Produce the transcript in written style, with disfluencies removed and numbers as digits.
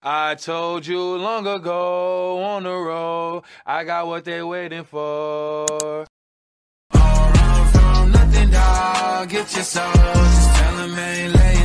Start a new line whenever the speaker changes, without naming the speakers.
I told you long ago on the road, I got what they waiting for. All run from nothing, dog. Get your soul. Just tell them ain't late.